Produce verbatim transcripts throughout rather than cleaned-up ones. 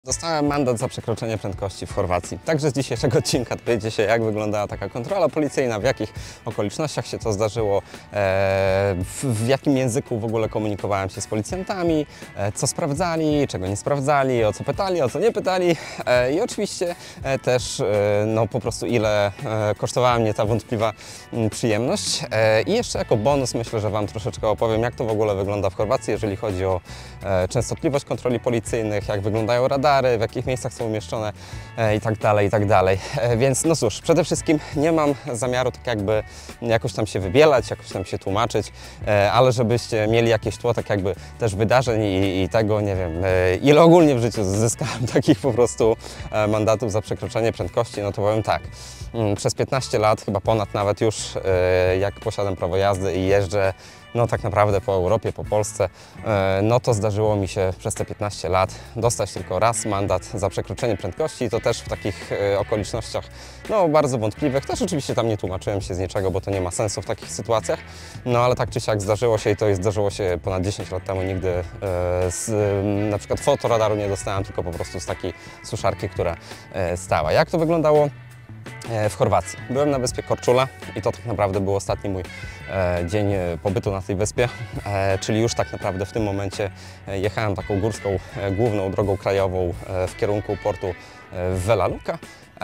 Dostałem mandat za przekroczenie prędkości w Chorwacji. Także z dzisiejszego odcinka dowiecie się, jak wyglądała taka kontrola policyjna, w jakich okolicznościach się to zdarzyło, e, w, w jakim języku w ogóle komunikowałem się z policjantami, e, co sprawdzali, czego nie sprawdzali, o co pytali, o co nie pytali e, i oczywiście e, też e, no, po prostu ile e, kosztowała mnie ta wątpliwa m, przyjemność. E, I jeszcze jako bonus myślę, że Wam troszeczkę opowiem, jak to w ogóle wygląda w Chorwacji, jeżeli chodzi o e, częstotliwość kontroli policyjnych, jak wyglądają radary, w jakich miejscach są umieszczone e, i tak dalej, i tak dalej. E, więc no cóż, przede wszystkim nie mam zamiaru tak jakby jakoś tam się wybielać, jakoś tam się tłumaczyć, e, ale żebyście mieli jakieś tło tak jakby też wydarzeń i, i tego, nie wiem, e, ile ogólnie w życiu zyskałem takich po prostu e, mandatów za przekroczenie prędkości, no to powiem tak. Mm, przez piętnaście lat, chyba ponad nawet już, e, jak posiadam prawo jazdy i jeżdżę no tak naprawdę po Europie, po Polsce, no to zdarzyło mi się przez te piętnaście lat dostać tylko raz mandat za przekroczenie prędkości i to też w takich okolicznościach no bardzo wątpliwych. Też oczywiście tam nie tłumaczyłem się z niczego, bo to nie ma sensu w takich sytuacjach, no ale tak czy siak zdarzyło się i to jest, zdarzyło się ponad dziesięć lat temu. Nigdy z na przykład fotoradaru nie dostałem, tylko po prostu z takiej suszarki, która stała. Jak to wyglądało w Chorwacji? Byłem na wyspie Korčula i to tak naprawdę był ostatni mój e, dzień pobytu na tej wyspie, e, czyli już tak naprawdę w tym momencie jechałem taką górską, e, główną drogą krajową e, w kierunku portu e, w Vela Luka.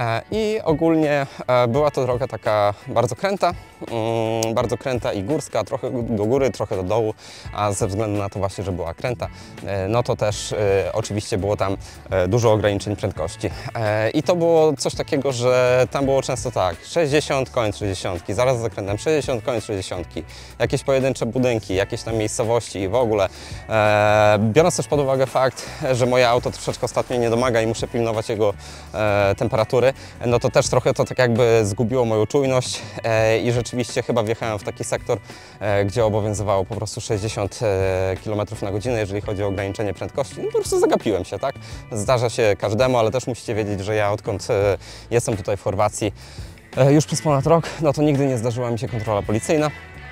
I ogólnie była to droga taka bardzo kręta, bardzo kręta i górska, trochę do góry, trochę do dołu, a ze względu na to właśnie, że była kręta, no to też oczywiście było tam dużo ograniczeń prędkości. I to było coś takiego, że tam było często tak, sześćdziesiąt, koniec sześćdziesiątki, zaraz za zakrętem sześćdziesiąt, koniec sześćdziesiątki, jakieś pojedyncze budynki, jakieś tam miejscowości i w ogóle. Biorąc też pod uwagę fakt, że moje auto troszeczkę ostatnio nie domaga i muszę pilnować jego temperatury, no to też trochę to tak jakby zgubiło moją czujność e, i rzeczywiście chyba wjechałem w taki sektor, e, gdzie obowiązywało po prostu sześćdziesiąt kilometrów na godzinę, jeżeli chodzi o ograniczenie prędkości. No po prostu zagapiłem się, tak? Zdarza się każdemu, ale też musicie wiedzieć, że ja odkąd e, jestem tutaj w Chorwacji e, już przez ponad rok, no to nigdy nie zdarzyła mi się kontrola policyjna.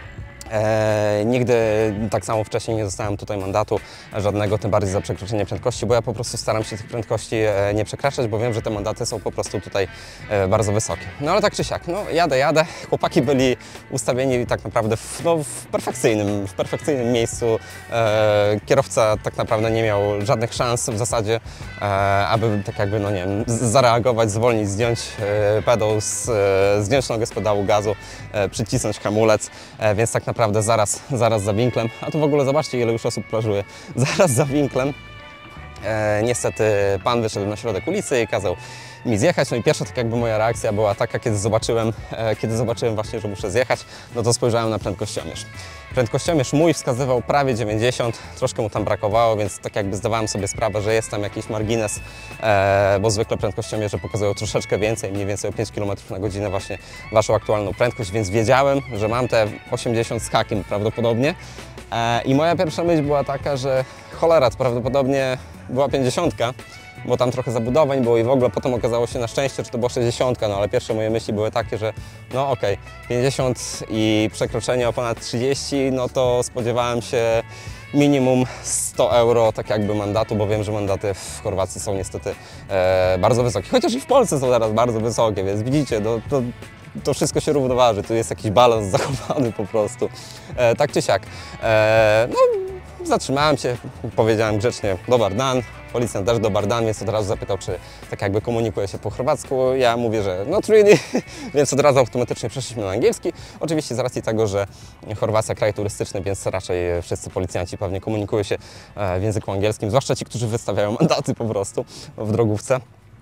E, nigdy tak samo wcześniej nie dostałem tutaj mandatu żadnego, tym bardziej za przekroczenie prędkości, bo ja po prostu staram się tych prędkości e, nie przekraczać, bo wiem, że te mandaty są po prostu tutaj e, bardzo wysokie. No ale tak czy siak, no jadę, jadę. Chłopaki byli ustawieni tak naprawdę w, no, w, perfekcyjnym, w perfekcyjnym miejscu. E, kierowca tak naprawdę nie miał żadnych szans w zasadzie, e, aby tak jakby, no nie wiem, zareagować, zwolnić, zdjąć e, pedał, z, e, zdjąć nogę z pedału gazu, e, przycisnąć hamulec, e, więc tak naprawdę Naprawdę zaraz, zaraz za winklem, a tu w ogóle zobaczcie, ile już osób plażuje, zaraz za winklem. E, niestety pan wyszedł na środek ulicy i kazał mi zjechać. No i pierwsza tak jakby moja reakcja była taka, kiedy zobaczyłem, e, kiedy zobaczyłem właśnie, że muszę zjechać, no to spojrzałem na prędkościomierz. Prędkościomierz mój wskazywał prawie dziewięćdziesiąt, troszkę mu tam brakowało, więc tak jakby zdawałem sobie sprawę, że jest tam jakiś margines, e, bo zwykle prędkościomierze pokazują troszeczkę więcej, mniej więcej o pięć kilometrów na godzinę właśnie waszą aktualną prędkość, więc wiedziałem, że mam te osiemdziesiąt z hakiem prawdopodobnie. E, I moja pierwsza myśl była taka, że cholera, to prawdopodobnie była pięćdziesiątka, bo tam trochę zabudowań było i w ogóle potem okazało się na szczęście, że to była sześćdziesiątka, no ale pierwsze moje myśli były takie, że no okej, okay, pięćdziesiąt i przekroczenie o ponad trzydzieści, no to spodziewałem się minimum sto euro tak jakby mandatu, bo wiem, że mandaty w Chorwacji są niestety e, bardzo wysokie, chociaż i w Polsce są teraz bardzo wysokie, więc widzicie, no, to to wszystko się równoważy, tu jest jakiś balans zachowany po prostu, e, tak czy siak. E, no, zatrzymałem się, powiedziałem grzecznie dobar dan, policjant też dobar dan, więc od razu zapytał, czy tak jakby komunikuje się po chorwacku. Ja mówię, że not really, więc od razu automatycznie przeszliśmy na angielski. Oczywiście z racji tego, że Chorwacja kraj turystyczny, więc raczej wszyscy policjanci pewnie komunikują się w języku angielskim, zwłaszcza ci, którzy wystawiają mandaty po prostu w drogówce.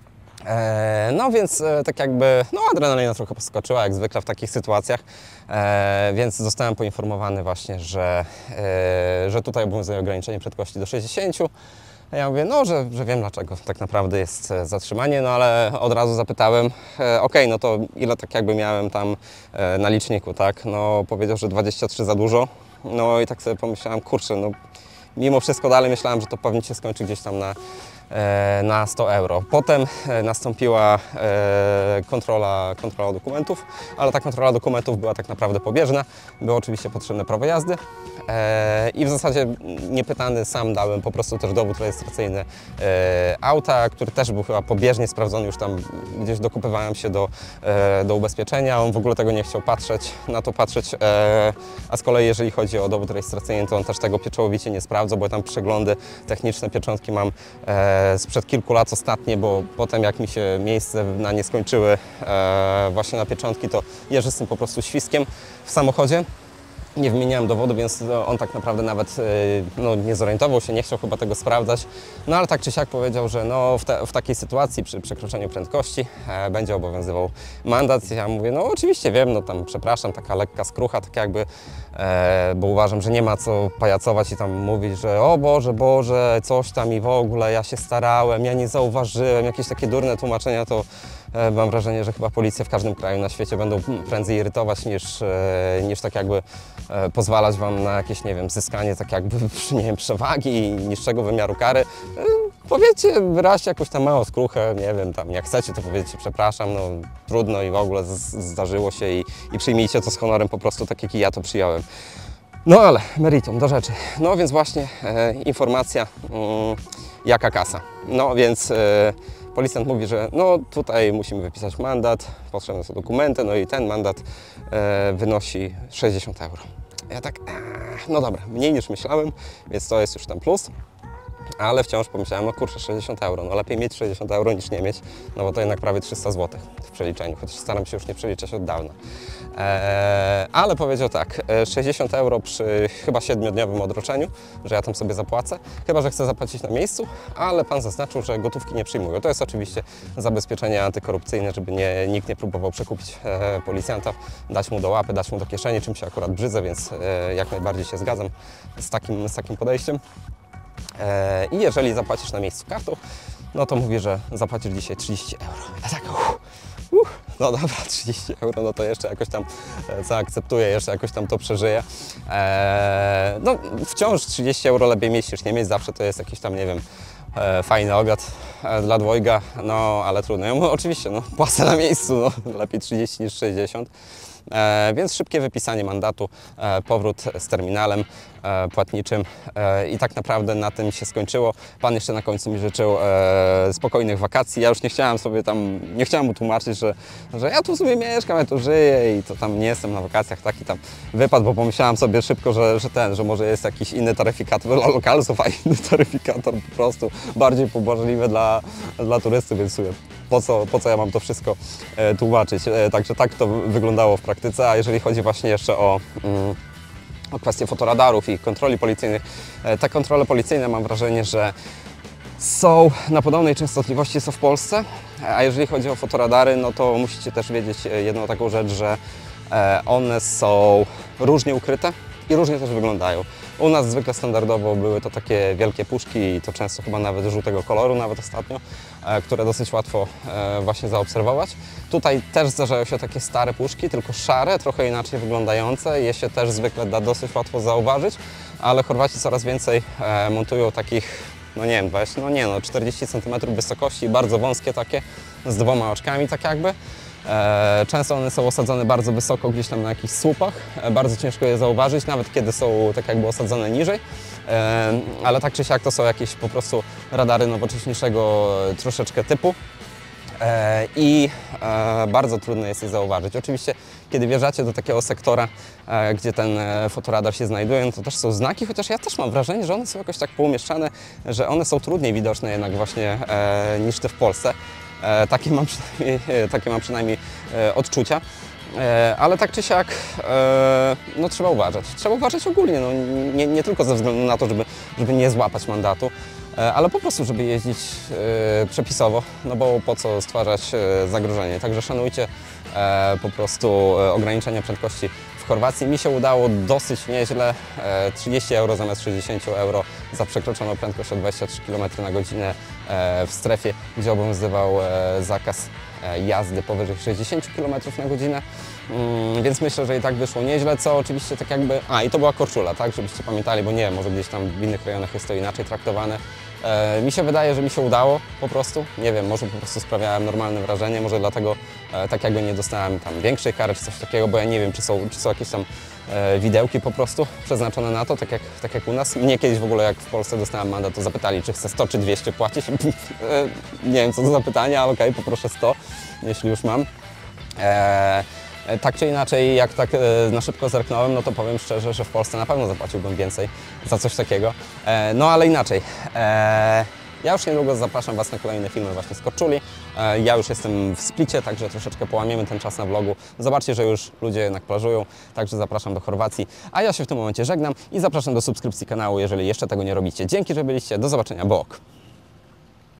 E, no więc e, tak jakby, no adrenalina trochę poskoczyła, jak zwykle w takich sytuacjach, e, więc zostałem poinformowany właśnie, że, e, że tutaj obowiązuje ograniczenie prędkości do sześćdziesięciu. A ja mówię, no, że, że wiem dlaczego tak naprawdę jest zatrzymanie, no ale od razu zapytałem, e, ok, no to ile tak jakby miałem tam e, na liczniku, tak? No powiedział, że dwadzieścia trzy za dużo, no i tak sobie pomyślałem, kurczę, no mimo wszystko dalej myślałem, że to pewnie się skończy gdzieś tam na na sto euro. Potem nastąpiła kontrola, kontrola dokumentów, ale ta kontrola dokumentów była tak naprawdę pobieżna. Było oczywiście potrzebne prawo jazdy i w zasadzie niepytany sam dałem po prostu też dowód rejestracyjny auta, który też był chyba pobieżnie sprawdzony, już tam gdzieś dokupywałem się do, do ubezpieczenia. On w ogóle tego nie chciał patrzeć, na to patrzeć, a z kolei jeżeli chodzi o dowód rejestracyjny, to on też tego pieczołowicie nie sprawdza, bo tam przeglądy techniczne, pieczątki mam sprzed kilku lat ostatnie, bo potem jak mi się miejsce na nie skończyły właśnie na pieczątki, to jeżdżę z tym po prostu świskiem w samochodzie. Nie wymieniałem dowodu, więc on tak naprawdę nawet no, nie zorientował się, nie chciał chyba tego sprawdzać. No ale tak czy siak powiedział, że no, w, te, w takiej sytuacji przy przekroczeniu prędkości e, będzie obowiązywał mandat. Ja mówię, no oczywiście wiem, no tam przepraszam, taka lekka skrucha, tak jakby, e, bo uważam, że nie ma co pajacować i tam mówić, że o Boże, Boże, coś tam i w ogóle, ja się starałem, ja nie zauważyłem, jakieś takie durne tłumaczenia, to mam wrażenie, że chyba policje w każdym kraju na świecie będą prędzej irytować niż, niż tak jakby pozwalać Wam na jakieś, nie wiem, zyskanie tak jakby, nie wiem, przewagi i niższego wymiaru kary. Powiedzcie, wyraźcie jakąś tam małą skruchę, nie wiem, tam jak chcecie, to powiedzcie przepraszam, no trudno i w ogóle zdarzyło się i, i przyjmijcie to z honorem po prostu tak, jak i ja to przyjąłem. No ale meritum, do rzeczy. No więc właśnie e, informacja, mm, jaka kasa. No więc e, policjant mówi, że no tutaj musimy wypisać mandat, potrzebne są dokumenty, no i ten mandat e, wynosi sześćdziesiąt euro. Ja tak, e, no dobra, mniej niż myślałem, więc to jest już tam plus. Ale wciąż pomyślałem, no kurczę, sześćdziesiąt euro, no lepiej mieć sześćdziesiąt euro niż nie mieć, no bo to jednak prawie trzysta złotych w przeliczeniu, chociaż staram się już nie przeliczać od dawna. Eee, ale powiedział tak, sześćdziesiąt euro przy chyba siedmiodniowym odroczeniu, że ja tam sobie zapłacę, chyba że chcę zapłacić na miejscu, ale pan zaznaczył, że gotówki nie przyjmują. To jest oczywiście zabezpieczenie antykorupcyjne, żeby nie, nikt nie próbował przekupić e, policjanta, dać mu do łapy, dać mu do kieszeni, czym się akurat brzydzę, więc e, jak najbardziej się zgadzam z takim, z takim podejściem. I jeżeli zapłacisz na miejscu kartą, no to mówi, że zapłacisz dzisiaj trzydzieści euro. Ja tak, uff, uff, no dobra, trzydzieści euro, no to jeszcze jakoś tam zaakceptuję, jeszcze jakoś tam to przeżyję. Eee, no wciąż trzydzieści euro lepiej mieć niż nie mieć, zawsze to jest jakiś tam, nie wiem, e, fajny obiad e, dla dwojga, no ale trudno. No, oczywiście, no płacę na miejscu, no lepiej trzydzieści niż sześćdziesiąt. E, więc szybkie wypisanie mandatu, e, powrót z terminalem e, płatniczym e, i tak naprawdę na tym się skończyło. Pan jeszcze na końcu mi życzył e, spokojnych wakacji. Ja już nie chciałem sobie tam, nie chciałem mu tłumaczyć, że, że ja tu sobie mieszkam, ja tu żyję i to tam nie jestem na wakacjach, taki tam wypad, bo pomyślałem sobie szybko, że, że ten, że może jest jakiś inny taryfikator dla lokalsów, a inny taryfikator po prostu bardziej pobłażliwy dla, dla turystów, więc sobie po co, po co ja mam to wszystko e, tłumaczyć. E, także tak to wyglądało w praktyce, a jeżeli chodzi właśnie jeszcze o, mm, o kwestie fotoradarów i kontroli policyjnych, e, te kontrole policyjne mam wrażenie, że są na podobnej częstotliwości co w Polsce, a jeżeli chodzi o fotoradary, no to musicie też wiedzieć jedną taką rzecz, że e, one są różnie ukryte i różnie też wyglądają. U nas zwykle standardowo były to takie wielkie puszki i to często chyba nawet żółtego koloru, nawet ostatnio, e, które dosyć łatwo e, właśnie zaobserwować. Tutaj też zdarzają się takie stare puszki, tylko szare, trochę inaczej wyglądające. Je się też zwykle da dosyć łatwo zauważyć, ale Chorwaci coraz więcej e, montują takich, no nie wiem, dwadzieścia, no nie no, czterdzieści centymetrów wysokości, bardzo wąskie takie, z dwoma oczkami tak jakby. Często one są osadzone bardzo wysoko, gdzieś tam na jakichś słupach, bardzo ciężko je zauważyć, nawet kiedy są tak jakby osadzone niżej, ale tak czy siak to są jakieś po prostu radary nowocześniejszego troszeczkę typu i bardzo trudno jest je zauważyć. Oczywiście, kiedy wjeżdżacie do takiego sektora, gdzie ten fotoradar się znajduje, no to też są znaki, chociaż ja też mam wrażenie, że one są jakoś tak poumieszczane, że one są trudniej widoczne jednak właśnie niż te w Polsce. E, takie, mam przynajmniej, takie mam przynajmniej e, odczucia, e, ale tak czy siak e, no, trzeba uważać. Trzeba uważać ogólnie, no, nie, nie tylko ze względu na to, żeby, żeby nie złapać mandatu, e, ale po prostu, żeby jeździć e, przepisowo, no bo po co stwarzać e, zagrożenie. Także szanujcie e, po prostu e, ograniczenia prędkości w Chorwacji. Mi się udało dosyć nieźle, e, trzydzieści euro zamiast sześćdziesiąt euro za przekroczoną prędkość o dwadzieścia trzy kilometry na godzinę e, w strefie, gdzie obowiązywał e, zakaz e, jazdy powyżej sześćdziesiąt kilometrów na godzinę. Mm, więc myślę, że i tak wyszło nieźle, co oczywiście tak jakby... A, i to była Korczula, tak, żebyście pamiętali, bo nie wiem, może gdzieś tam w innych rejonach jest to inaczej traktowane. E, mi się wydaje, że mi się udało po prostu, nie wiem, może po prostu sprawiałem normalne wrażenie, może dlatego e, tak jakby nie dostałem tam większej kary czy coś takiego, bo ja nie wiem, czy są, czy są jakieś tam e, widełki po prostu przeznaczone na to, tak jak, tak jak u nas. Mnie kiedyś w ogóle, jak w Polsce dostałem mandat, to zapytali, czy chcę sto czy dwieście płacić. e, nie wiem, co to za pytanie, ale okej, okay, poproszę sto, jeśli już mam. E, Tak czy inaczej, jak tak na szybko zerknąłem, no to powiem szczerze, że w Polsce na pewno zapłaciłbym więcej za coś takiego. No ale inaczej. Ja już niedługo zapraszam Was na kolejne filmy właśnie z Korczuli. Ja już jestem w Splicie, także troszeczkę połamiemy ten czas na vlogu. Zobaczcie, że już ludzie jednak plażują, także zapraszam do Chorwacji. A ja się w tym momencie żegnam i zapraszam do subskrypcji kanału, jeżeli jeszcze tego nie robicie. Dzięki, że byliście. Do zobaczenia, bok.